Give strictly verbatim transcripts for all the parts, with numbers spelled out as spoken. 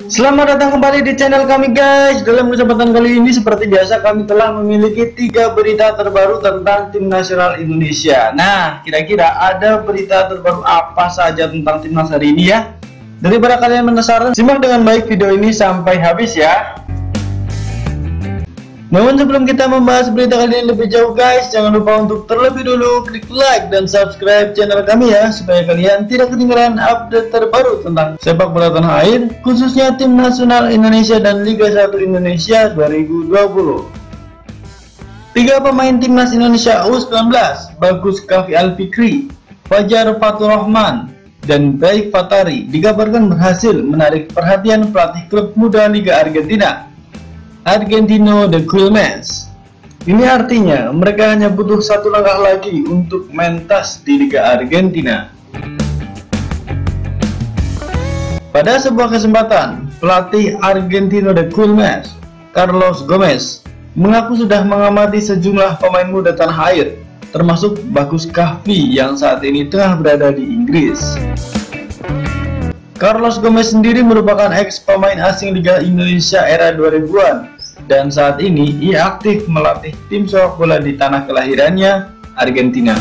Selamat datang kembali di channel kami guys. Dalam kesempatan kali ini seperti biasa kami telah memiliki tiga berita terbaru tentang tim nasional Indonesia. Nah, kira-kira ada berita terbaru apa saja tentang timnas hari ini ya? Daripada kalian penasaran, simak dengan baik video ini sampai habis ya. Namun sebelum kita membahas berita kali ini lebih jauh guys, jangan lupa untuk terlebih dulu klik like dan subscribe channel kami ya, supaya kalian tidak ketinggalan update terbaru tentang sepak bola tanah air, khususnya tim nasional Indonesia dan Liga satu Indonesia dua ribu dua puluh. Tiga pemain timnas Indonesia U sembilan belas, Bagus Kaffi Alfikri, Fajar Faturrahman, dan Baik Fatari dikabarkan berhasil menarik perhatian pelatih klub muda Liga Argentina, Argentino de Quilmes. Ini artinya mereka hanya butuh satu langkah lagi untuk mentas di Liga Argentina. Pada sebuah kesempatan, pelatih Argentino de Quilmes, Carlos Gomez, mengaku sudah mengamati sejumlah pemain muda tanah air, termasuk Bagus Kaffi yang saat ini tengah berada di Inggris. Carlos Gomez sendiri merupakan ex pemain asing Liga Indonesia era dua ribuan. Dan saat ini ia aktif melatih tim sepak bola di tanah kelahirannya, Argentina.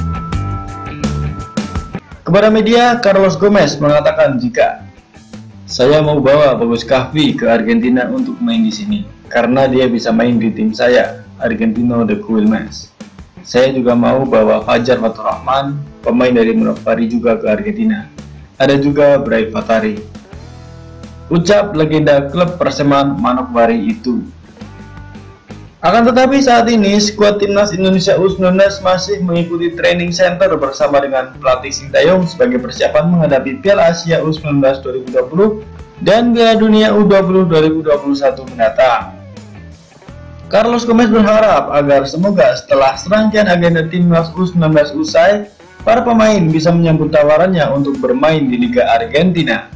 Kepada media, Carlos Gomez mengatakan jika saya mau bawa Bagus Kaffi ke Argentina untuk main di sini karena dia bisa main di tim saya, Argentino de Quilmes. Saya juga mau bawa Fajar Faturrahman, pemain dari Manokwari juga ke Argentina. Ada juga Baik Fatari, ucap legenda klub Perseman Manokwari itu. Akan tetapi saat ini skuad timnas Indonesia U sembilan belas masih mengikuti training center bersama dengan pelatih Sintayong sebagai persiapan menghadapi Piala Asia U sembilan belas dua ribu dua puluh dan Piala Dunia U dua puluh dua ribu dua puluh satu mendatang. Carlos Gomez berharap agar semoga setelah serangkaian agenda timnas U sembilan belas usai, para pemain bisa menyambut tawarannya untuk bermain di Liga Argentina.